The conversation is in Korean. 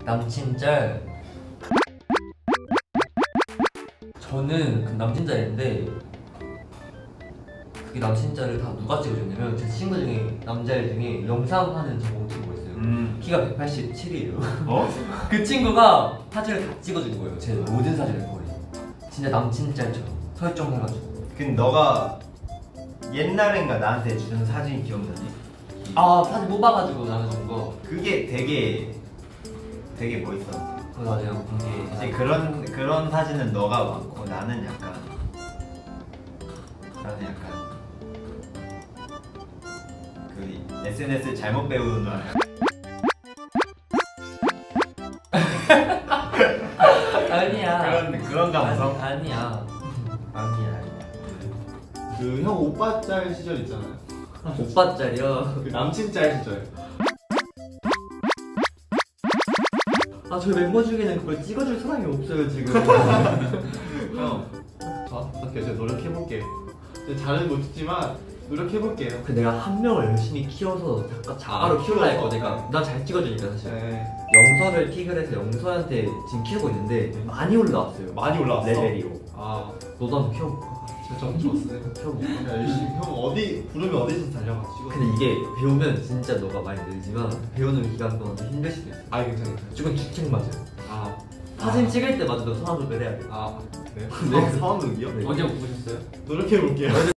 남친 짤. 저는 그 남친 짤인데 그게 남친 짤을 다 누가 찍어줬냐면 제 친구 중에 남자애 중에 영상하는 저 친구가 있어요. 키가 187이에요. 어? 그 친구가 사진을 다 찍어준 거예요. 제 모든 사진을 거의. 진짜 남친 짤처럼 설정해가지고. 근데 너가 옛날엔가 나한테 준 사진 기억나니? 아 사진 뽑아가지고 나눠준 거. 그게 되게 멋있어. 맞아요. 그게 이제 그런 사진은 너가 많고 나는 약간 그 SNS 잘못 배우는 말. 아니야. 그런 감성? 아니야. 아니야. 그 형 오빠 짤 시절 있잖아요. 오빠 짤이요. 그 남친 짤 시절. 아 저희 멤버 중에는 그걸 찍어줄 사람이 없어요 지금. 형, 오케이 제가 노력해볼게요. 잘은 못 찍지만 노력해볼게요. 그 내가 한 명을 열심히 키워서 자가로 키우려 했고 내가 난 잘 찍어주니까 사실. 네. 영서를 픽을 해서 영서한테 지금 키우고 있는데 많이 올라왔어요. 많이 올라왔어? 레벨이요. 아, 너도 한번 키워볼까? 진짜 좀 좋았어요. 키워볼까? 야, 열심히 형 어디 부르면 어디서 달려가지고. 근데 이게 배우면 진짜 너가 많이 늘지만 배우는 기간 동안 좀 힘들 수도 있어. 아 괜찮아요. 조금 주책 맞아요. 아, 사진 찍을 때마저도 성함을 해야 돼. 아 그래요? 네. 상황극이요? 네. 언제 보셨어요? 노력해볼게요.